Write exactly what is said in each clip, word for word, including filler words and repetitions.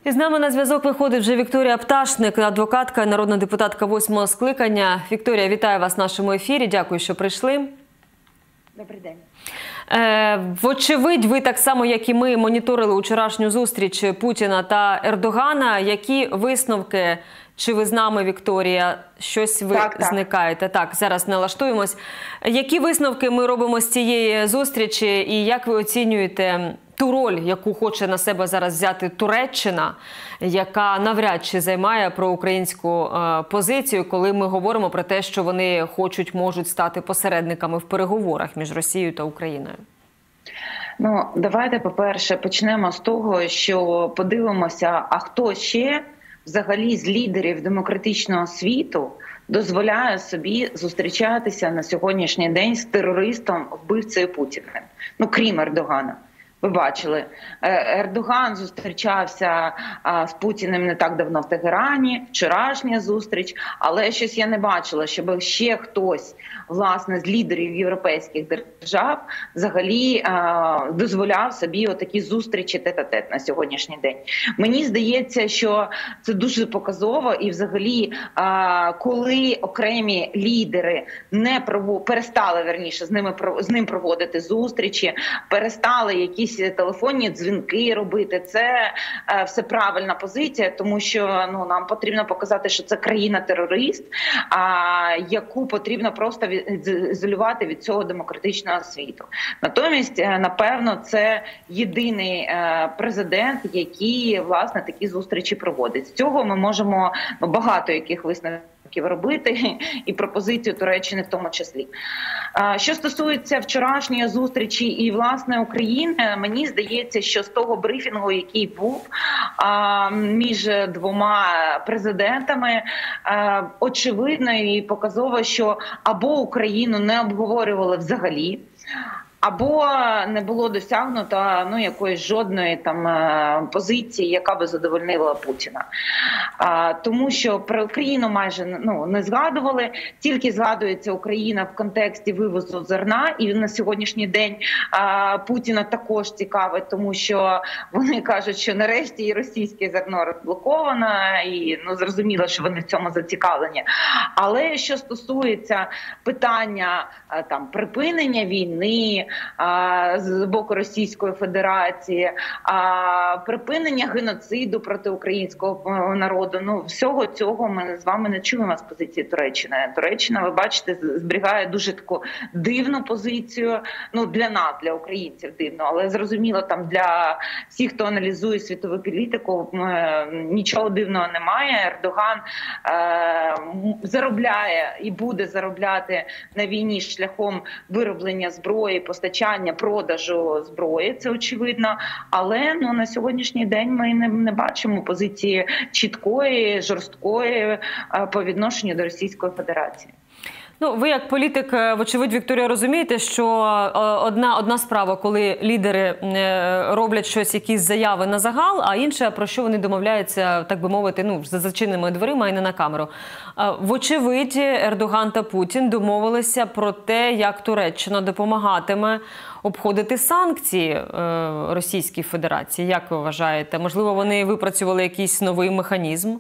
І з нами на зв'язок виходить вже Вікторія Пташник, адвокатка, народна депутатка восьмого скликання. Вікторія, вітаю вас в нашому ефірі. Дякую, що прийшли. Добрий день. Е, вочевидь, ви так само, як і ми, моніторили вчорашню зустріч Путіна та Ердогана. Які висновки, чи ви з нами, Вікторія, щось ви так, так. зникаєте? Так, зараз налаштуємось. Які висновки ми робимо з цієї зустрічі і як ви оцінюєте ту роль, яку хоче на себе зараз взяти Туреччина, яка навряд чи займає проукраїнську е, позицію, коли ми говоримо про те, що вони хочуть, можуть стати посередниками в переговорах між Росією та Україною? Ну, давайте, по-перше, почнемо з того, що подивимося, а хто ще взагалі з лідерів демократичного світу дозволяє собі зустрічатися на сьогоднішній день з терористом, вбивцею Путіним, ну, крім Ердогана. Ви бачили, Ердоган зустрічався з Путіним не так давно в Тегерані, вчорашня зустріч, але щось я не бачила, щоб ще хтось, власне, з лідерів європейських держав взагалі дозволяв собі отакі зустрічі тет-а-тет на сьогоднішній день. Мені здається, що це дуже показово і взагалі, коли окремі лідери не провод... перестали, верніше, з ними з ним проводити зустрічі, перестали якісь телефонні дзвінки робити. Це е, все правильна позиція, тому що ну, нам потрібно показати, що це країна-терорист, а, яку потрібно просто від, ізолювати від цього демократичного світу. Натомість, е, напевно, це єдиний е, президент, який, власне, такі зустрічі проводить. З цього ми можемо ну, багато яких висновків робити, і пропозицію Туреччини в тому числі. Що стосується вчорашньої зустрічі і, власне, України, мені здається, що з того брифінгу, який був між двома президентами, очевидно і показово, що або Україну не обговорювали взагалі, або не було досягнуто ну, якоїсь жодної там позиції, яка би задовольнила Путіна. А, тому що про Україну майже ну, не згадували, тільки згадується Україна в контексті вивозу зерна, і на сьогоднішній день а, Путіна також цікавить, тому що вони кажуть, що нарешті і російське зерно розблоковано, і ну, зрозуміло, що вони в цьому зацікавлені. Але що стосується питання а, там, припинення війни, з боку Російської Федерації, припинення геноциду проти українського народу. Ну, всього цього ми з вами не чуємо з позиції Туреччини. Туреччина, ви бачите, зберігає дуже таку дивну позицію, ну, для нас, для українців дивно, але зрозуміло, там для всіх, хто аналізує світову політику, нічого дивного немає. Ердоган е, заробляє і буде заробляти на війні шляхом вироблення зброї, постачання, продажу зброї, це очевидно. Але ну, на сьогоднішній день ми не, не бачимо позиції чіткої, жорсткої по відношенню до Російської Федерації. Ну, ви як політик, вочевидь, Вікторія, розумієте, що одна, одна справа, коли лідери роблять щось, якісь заяви на загал, а інша, про що вони домовляються, так би мовити, ну, за зачиненими дверима і не на камеру. Вочевидь, Ердоган та Путін домовилися про те, як Туреччина допомагатиме обходити санкції Російській Федерації. Як ви вважаєте? Можливо, вони випрацювали якийсь новий механізм?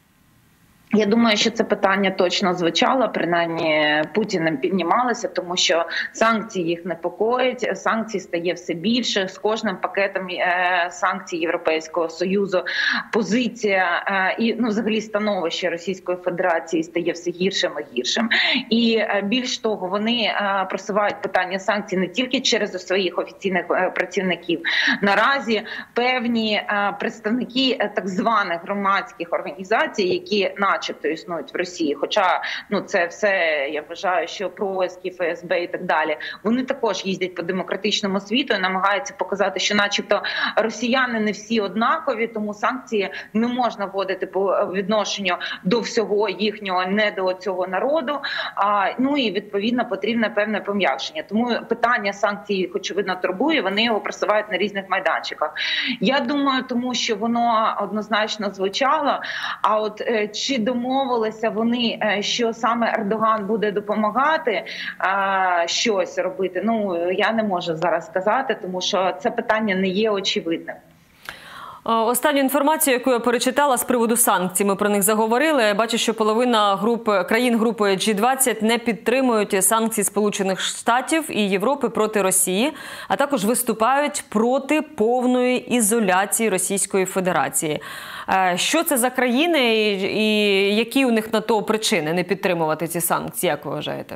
Я думаю, що це питання точно звучало, принаймні Путіним піднімалося, тому що санкції їх непокоїть, санкцій стає все більше, з кожним пакетом санкцій Європейського Союзу позиція і ну, взагалі становище Російської Федерації стає все гіршим і гіршим. І більш того, вони просувають питання санкцій не тільки через своїх офіційних працівників. Наразі певні представники так званих громадських організацій, які на начебто існують в Росії, хоча ну це все, я вважаю, що происки, Ф С Б і так далі, вони також їздять по демократичному світу і намагаються показати, що начебто росіяни не всі однакові, тому санкції не можна вводити по відношенню до всього їхнього, не до цього народу, а, ну і відповідно потрібне певне пом'якшення. Тому питання санкцій, очевидно, турбує, вони його просувають на різних майданчиках. Я думаю, тому що воно однозначно звучало, а от чи домовилися вони, що саме Ердоган буде допомагати а, щось робити. Ну, я не можу зараз сказати, тому що це питання не є очевидним. Останню інформацію, яку я перечитала з приводу санкцій, ми про них заговорили. Я бачу, що половина груп, країн групи джі двадцять не підтримують санкції Сполучених Штатів і Європи проти Росії, а також виступають проти повної ізоляції Російської Федерації. Що це за країни і, і які у них на то причини не підтримувати ці санкції, як ви вважаєте?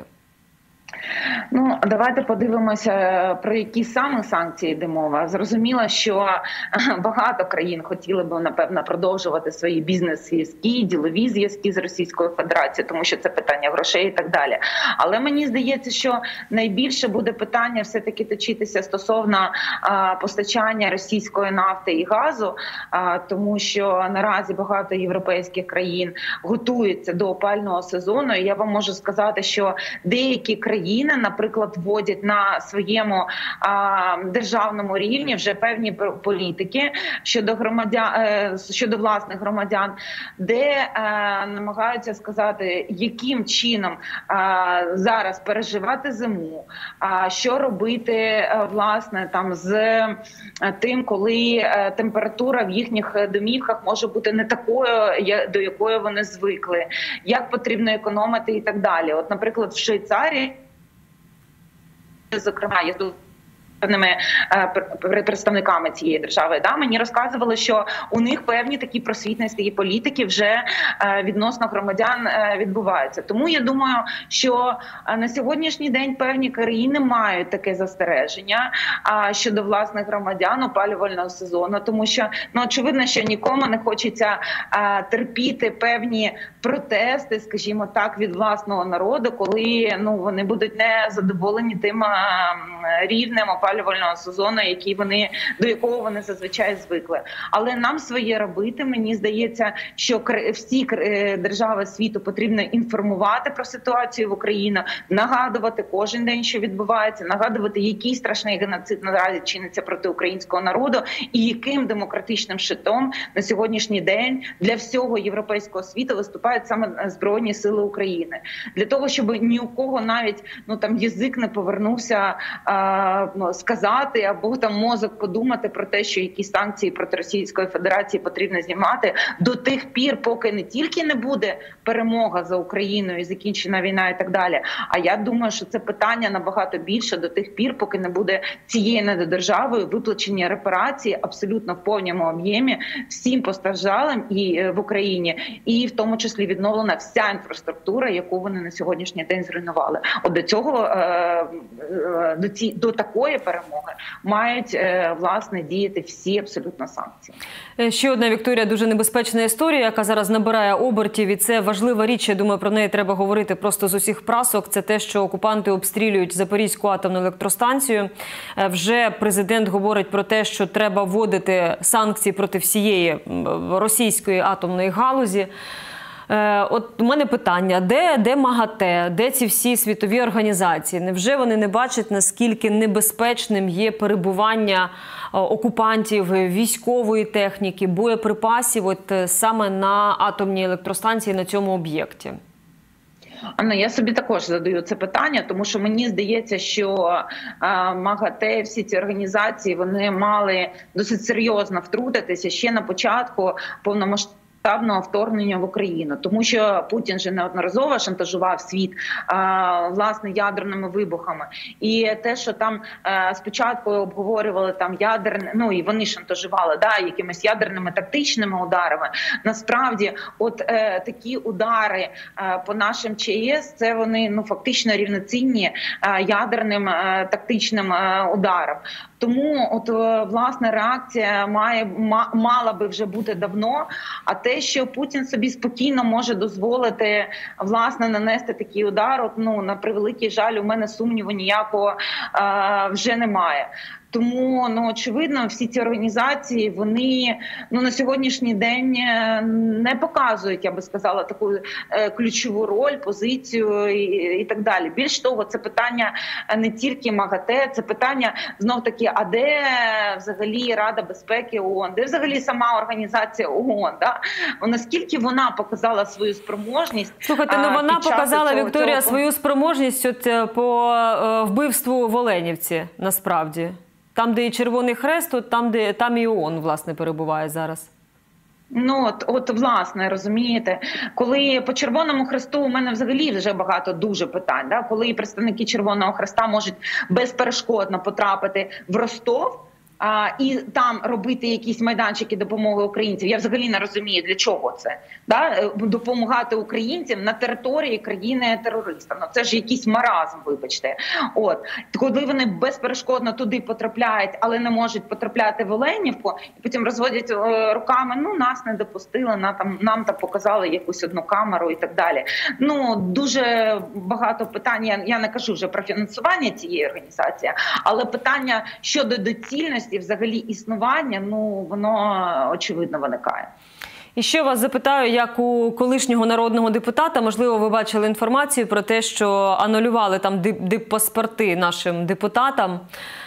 Ну, давайте подивимося, про які саме санкції йде мова. Зрозуміло, що багато країн хотіли б, напевно, продовжувати свої бізнес-зв'язки, ділові зв'язки з Російською Федерацією, тому що це питання грошей і так далі. Але мені здається, що найбільше буде питання все-таки точитися стосовно а, постачання російської нафти і газу, а, тому що наразі багато європейських країн готуються до опалювального сезону. І я вам можу сказати, що деякі країни, наприклад, вводять на своєму а, державному рівні вже певні політики щодо громадян, е, щодо власних громадян, де е, намагаються сказати, яким чином е, зараз переживати зиму, а що робити е, власне там з е, тим, коли е, температура в їхніх домівках може бути не такою, до якої вони звикли, як потрібно економити і так далі. От, наприклад, в Швейцарії, зокрема, є представниками цієї держави, да, мені розказували, що у них певні такі просвітницькі політики вже відносно громадян відбуваються. Тому я думаю, що на сьогоднішній день певні країни мають таке застереження щодо власних громадян опалювального сезону, тому що, ну, очевидно, що нікому не хочеться терпіти певні протести, скажімо так, від власного народу, коли, ну, вони будуть не задоволені тим рівнем опалювального сезону, який вони, до якого вони зазвичай звикли. Але нам своє робити, мені здається, що всі держави світу потрібно інформувати про ситуацію в Україні, нагадувати кожен день, що відбувається, нагадувати, який страшний геноцид наразі чиниться проти українського народу і яким демократичним щитом на сьогоднішній день для всього європейського світу виступають саме Збройні Сили України. Для того, щоб ні у кого навіть, ну, там, язик не повернувся а, сказати, або там мозок подумати про те, що якісь санкції проти Російської Федерації потрібно знімати до тих пір, поки не тільки не буде перемога за Україною і закінчена війна і так далі, а я думаю, що це питання набагато більше до тих пір, поки не буде цієї недодержавою виплачення репарації абсолютно в повному об'ємі всім постраждалим і в Україні, і в тому числі відновлена вся інфраструктура, яку вони на сьогоднішній день зруйнували. От до цього, до ці до такої перемоги мають, власне, діяти всі абсолютно санкції. Ще одна, Вікторія, дуже небезпечна історія, яка зараз набирає обертів, і це важлива річ, я думаю, про неї треба говорити просто з усіх прасок. Це те, що окупанти обстрілюють Запорізьку атомну електростанцію. Вже президент говорить про те, що треба вводити санкції проти всієї російської атомної галузі. От у мене питання, де, де МАГАТЕ, де ці всі світові організації? Невже вони не бачать, наскільки небезпечним є перебування окупантів, військової техніки, боєприпасів от саме на атомній електростанції, на цьому об'єкті? Анна, я собі також задаю це питання, тому що мені здається, що МАГАТЕ, всі ці організації, вони мали досить серйозно втрутитися ще на початку повномасштабного повномасштабного вторгнення в Україну, тому що Путін же неодноразово шантажував світ а, власне ядерними вибухами. І те, що там а, спочатку обговорювали там ядерне, ну і вони шантажували, да, якимись ядерними тактичними ударами. Насправді, от е, такі удари е, по нашим ЧАЕС, це вони, ну, фактично рівноцінні е, ядерним е, тактичним е, ударам. Тому от, власне, реакція має, мала би вже бути давно, а те, що Путін собі спокійно може дозволити, власне, нанести такий удар, от, ну, на превеликий жаль, у мене сумніву ніякого е, вже немає. Тому, ну, очевидно, всі ці організації, вони, ну, на сьогоднішній день не показують, я би сказала, таку е, ключову роль, позицію і, і так далі. Більш того, це питання не тільки МАГАТЕ, це питання, знов-таки, а де взагалі Рада безпеки ООН, де взагалі сама організація ООН, да? Наскільки вона показала свою спроможність? Слухайте, ну вона показала, цього, Вікторія, цього... свою спроможність от, по вбивству в Оленівці, насправді. Там, де і Червоний Хрест, то там, де там і ООН, власне, перебуває зараз. Ну, от, от, власне, розумієте, коли по Червоному Хресту у мене взагалі вже багато дуже питань, да? Коли представники Червоного Хреста можуть безперешкодно потрапити в Ростов, А, і там робити якісь майданчики допомоги українців. Я взагалі не розумію, для чого це. Да? Допомагати українцям на території країни-терориста. Ну, це ж якийсь маразм, вибачте. От. Коли вони безперешкодно туди потрапляють, але не можуть потрапляти в Оленівку, і потім розводять е, руками, ну, нас не допустили, на, там, нам там показали якусь одну камеру і так далі. Ну, дуже багато питань, я, я не кажу вже про фінансування цієї організації, але питання щодо доцільності взагалі існування, ну, воно очевидно виникає. І ще вас запитаю, як у колишнього народного депутата, можливо, ви бачили інформацію про те, що анулювали там диппаспорти нашим депутатам.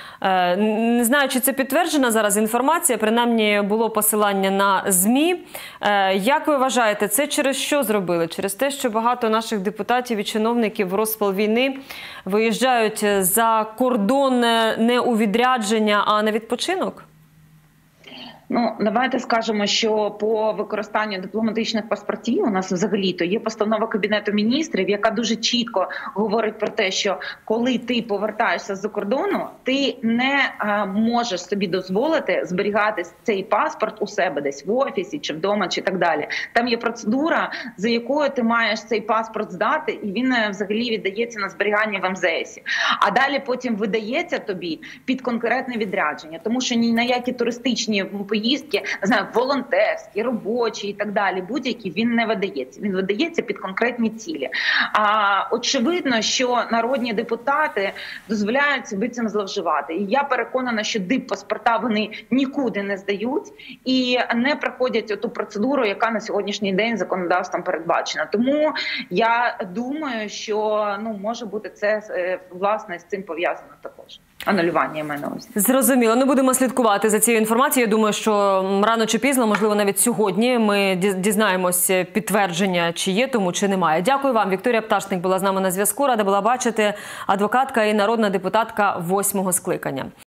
Не знаю, чи це підтверджена зараз інформація, принаймні було посилання на ЗМІ. Як ви вважаєте, це через що зробили? Через те, що багато наших депутатів і чиновників в розпал війни виїжджають за кордон не у відрядження, а на відпочинок? Ну, давайте скажемо, що по використанню дипломатичних паспортів у нас взагалі-то є постанова Кабінету міністрів, яка дуже чітко говорить про те, що коли ти повертаєшся з-за кордону, ти не а, можеш собі дозволити зберігати цей паспорт у себе десь в офісі, чи вдома, чи так далі. Там є процедура, за якою ти маєш цей паспорт здати, і він взагалі віддається на зберігання в ем зе есі. А далі потім видається тобі під конкретне відрядження, тому що ні на які туристичні поїздки, не знаю, волонтерські, робочі і так далі, будь-які, він не видається. Він видається під конкретні цілі. А очевидно, що народні депутати дозволяють собі цим зловживати. І я переконана, що диппаспорта вони нікуди не здають і не проходять ту процедуру, яка на сьогоднішній день законодавством передбачена. Тому я думаю, що, ну, може бути це, власне, з цим пов'язано також. Анулювання мене ось. Зрозуміло. Ну, будемо слідкувати за цією інформацією. Я думаю, що рано чи пізно, можливо, навіть сьогодні ми дізнаємось підтвердження, чи є тому, чи немає. Дякую вам. Вікторія Пташник була з нами на зв'язку. Рада була бачити. Адвокатка і народна депутатка восьмого скликання.